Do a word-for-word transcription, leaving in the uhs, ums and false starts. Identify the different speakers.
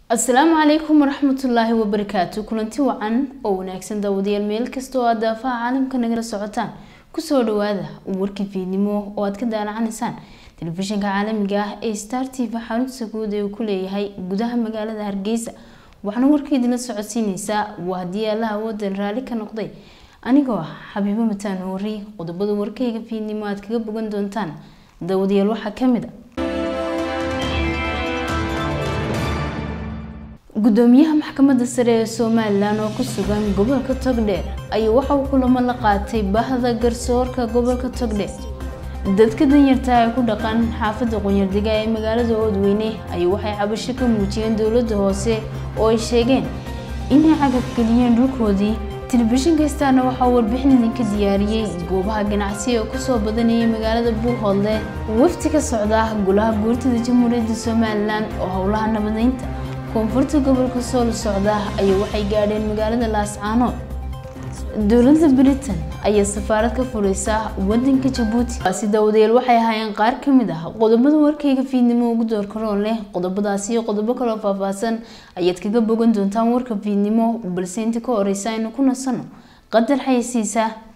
Speaker 1: السلام عليكم ورحمة الله وبركاته. كلنتي وعن أو ناكسن داوديال ميل كستو أدافع عالم كنجر سعوتان كسر هذا ووركي في نمو وأتكلم عن إنسان تلفزيون كعالم جاه إستارتي في حالة سكود وكل هاي جدها مجال هرجيسة وحنا وركي دنا سعوتين نساء وهدي الله ودن رالي كنقضي أنا جوا حبيبي متنوري وضبط وركي في نمو أتكلم بجندون تان داوديال وحكمده gudoomiyaha maxkamadda sare ee Soomaaliland oo ku sugan gobolka Togdheer ayaa waxa uu kulamo la qaatay bahda garsoorka gobolka Togdheer dadka danyarta ah ku dhaqan xaafadda Qunyardiga ee magaalada Oodweyne ayaa waxay cabasho ka muujiyeen dawladda hoose oo ay sheegeen inay cagab galiyeen dhulkoodii telefishinka istaana waxa uu warbixin idinka diyaariyay goobaha ganacsiga ku soo badanayay magaalada Buuhoodle wafti ka socda golaha guurtida Jamhuuriyadda Soomaaliland oo howlaha nabadeynta koonfurta gobolka Sool socda ay waxay gaadheen magaalada Laascaanood dawladda Britain ayaa safaarad ka furaysa wadanka Djibouti sida wadeel waxay hayeen qaar kamid ah qodobada warkayga fiidnimo ugu door karoon leh qodobadaasi iyo qodobo kale oo faahfaahsan ayaad kaga bogan doontaan warka fiidnimo balse inta ka horeysa inuu ku nasano qadar xayisiisa